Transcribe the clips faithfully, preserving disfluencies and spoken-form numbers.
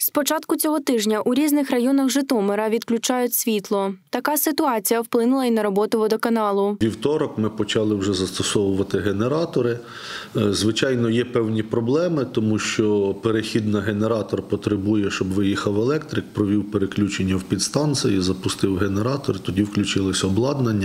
З початку цього тижня у різних районах Житомира відключають світло. Така ситуація вплинула і на роботу водоканалу. Вівторок ми почали вже застосовувати генератори. Звичайно, є певні проблеми, тому що перехід на генератор потребує, щоб виїхав електрик, провів переключення в підстанції, запустив генератор, тоді включилось обладнання.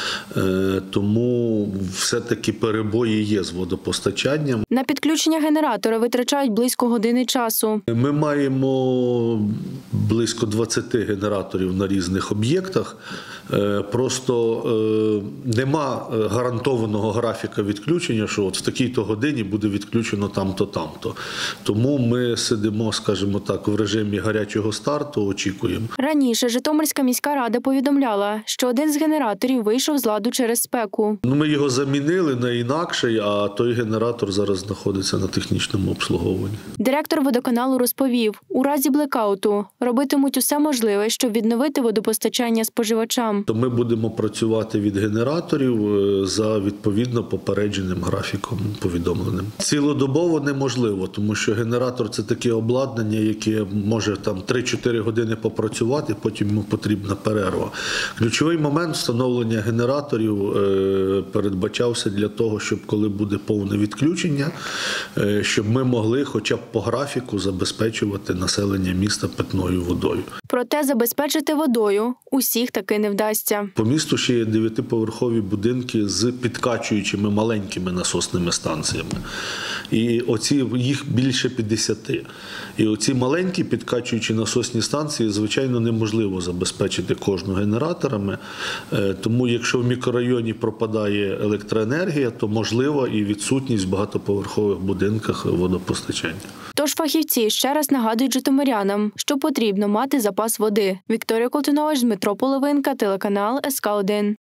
Тому все-таки перебої є з водопостачанням. На підключення генератора витрачають близько години часу. Ми маємо близько двадцяти генераторів на різних об'єктах. Просто нема гарантованого графіка відключення, що от в такій-то годині буде відключено там-то, там-то. Тому ми сидимо, скажімо так, в режимі гарячого старту, очікуємо. Раніше Житомирська міська рада повідомляла, що один з генераторів вийшов з ладу через спеку. Ну, ми його замінили на інакший, а той генератор зараз знаходиться на технічному обслуговуванні. Директор водоканалу розповів, у разі блекауту робитимуть усе можливе, щоб відновити водопостачання споживачам. То ми будемо працювати від генераторів за відповідно попередженим графіком повідомленим. Цілодобово неможливо, тому що генератор – це таке обладнання, яке може там три-чотири години попрацювати, потім йому потрібна перерва. Ключовий момент встановлення генераторів передбачався для того, щоб коли буде повне відключення, щоб ми могли хоча б по графіку забезпечувати населення міста питною водою. Проте забезпечити водою усіх таки не вдасться. По місту ще є дев'ятиповерхові будинки з підкачуючими маленькими насосними станціями. І оці, їх більше п'ятдесят. І оці маленькі підкачуючі насосні станції, звичайно, неможливо забезпечити кожну генераторами. Тому якщо в мікрорайоні пропадає електроенергія, то можливо і відсутність в багатоповерхових будинках водопостачання. Тож фахівці ще раз нагадують житомирянам, що потрібно мати запас води. Вікторія Колтунович, Дмитро Половинка, телеканал ес ка один.